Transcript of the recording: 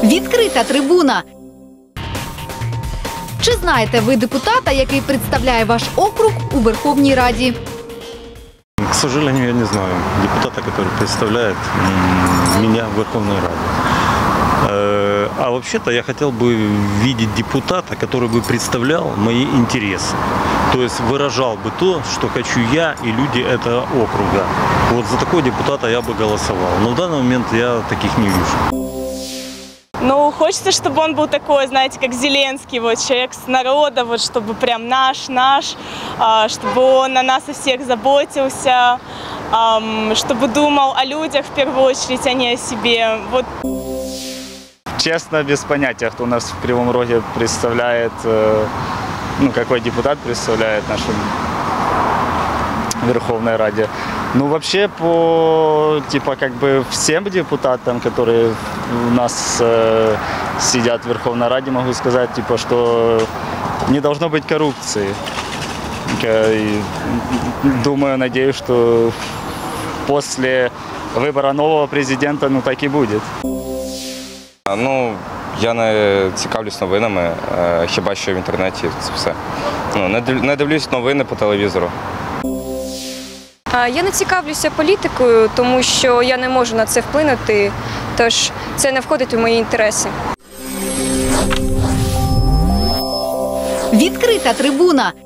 Відкрита трибуна. Чи знаєте ви депутата, який представляє ваш округ у Верховній Раді? К сожалению, я не знаю депутата, который представляет меня в Верховной Раде. А вообще-то я хотел бы видеть депутата, который бы представлял мои интересы. То есть выражал бы то, что хочу я и люди этого округа. Вот за такого депутата я бы голосовал. Но в данный момент я таких не вижу. Ну, хочется, чтобы он был такой, знаете, как Зеленский, вот, человек с народа, вот, чтобы прям наш, чтобы он о нас о всех заботился, чтобы думал о людях в первую очередь, а не о себе. Вот. Честно, без понятия, кто у нас в Кривом Роге представляет, ну, какой депутат представляет нашу Верховной Раде. Ну, вообще, по, типа, как бы всем депутатам, которые у нас сидят в Верховной Раде, могу сказать, типа, что не должно быть коррупции. И думаю, надеюсь, что после выбора нового президента, ну, так и будет. Ну, я не цікавлюсь новинами, хіба що в інтернеті, це все. Ну, не дивлюсь новини по телевізору. Я не цікавлюся політикою, тому що я не можу на це вплинути, тож це не входить у мої інтереси. Відкрита трибуна.